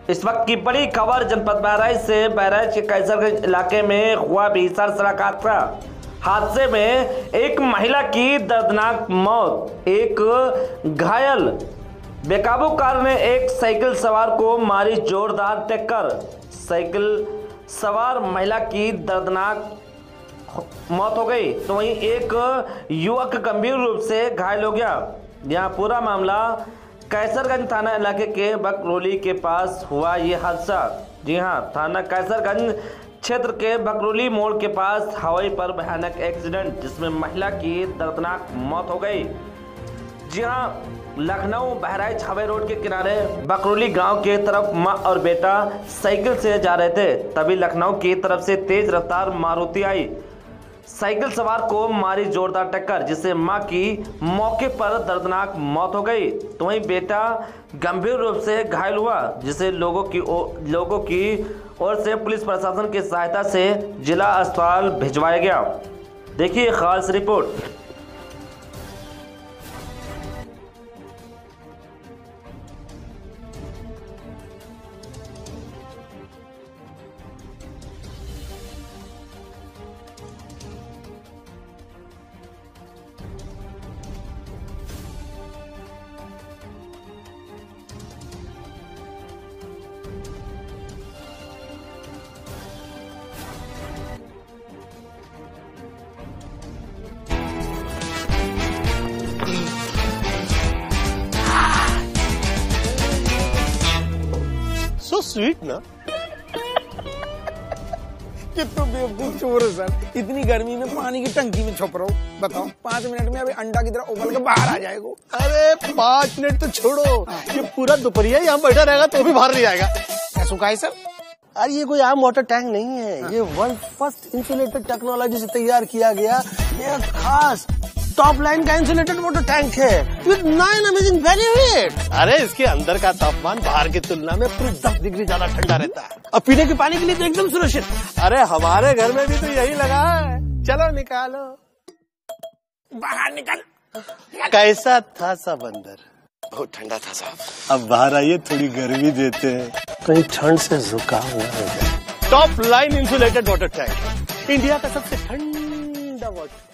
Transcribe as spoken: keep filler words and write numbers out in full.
इस वक्त की बड़ी खबर जनपद बहराइच से। बहराइच के कैसरगंज इलाके में हुआ भीषण सड़क हादसा। हादसे में एक महिला की दर्दनाक मौत, एक घायल। बेकाबू कार ने एक साइकिल सवार को मारी जोरदार टक्कर। साइकिल सवार महिला की दर्दनाक मौत हो गई तो वहीं एक युवक गंभीर रूप से घायल हो गया। यह पूरा मामला कैसरगंज थाना इलाके के बकरोली के पास हुआ ये हादसा। जी हां, थाना कैसरगंज क्षेत्र के बकरोली मोड़ के पास हाईवे पर भयानक एक्सीडेंट, जिसमें महिला की दर्दनाक मौत हो गई। जी हां, लखनऊ बहराइच हाईवे रोड के किनारे बकरोली गांव के तरफ मां और बेटा साइकिल से जा रहे थे, तभी लखनऊ की तरफ से तेज रफ्तार मारुति आई। साइकिल सवार को मारी जोरदार टक्कर, जिससे मां की मौके पर दर्दनाक मौत हो गई तो वहीं बेटा गंभीर रूप से घायल हुआ, जिसे लोगों की ओ, लोगों की ओर से पुलिस प्रशासन की सहायता से जिला अस्पताल भिजवाया गया। देखिए खास रिपोर्ट। So sweet ना। कि तो बेवकूफ चोर है सर। इतनी गर्मी में पानी की टंकी में छुप रहा हूँ। बताओ पाँच मिनट में अभी अंडा की तरह उबल के बाहर आ जाएगा। अरे पाँच मिनट तो छोड़ो, ये पूरा दोपहरिया यहाँ बैठा रहेगा तो भी बाहर नहीं आएगा। कैसो का है सर? अरे ये कोई आम वाटर टैंक नहीं है, ये वर्ल्ड फर्स्ट इंसुलेटेड टेक्नोलॉजी से तैयार किया गया ये खास टॉप लाइन का इंसुलेटेड वाटर टैंक है विद नाइन अमेजिंग बेनिफिट। अरे इसके अंदर का तापमान बाहर की तुलना में पूरी दस डिग्री ज्यादा ठंडा रहता है और पीने के पानी के लिए तो एकदम सुरक्षित। अरे हमारे घर में भी तो यही लगा है। चलो निकालो, बाहर निकल। कैसा था सब अंदर? बहुत ठंडा था साहब। अब बाहर आइए, थोड़ी गर्मी देते हैं, कहीं ठंड से जुकाम न हो जाए। Top line insulated water tank, India का सबसे ठंडा वाटर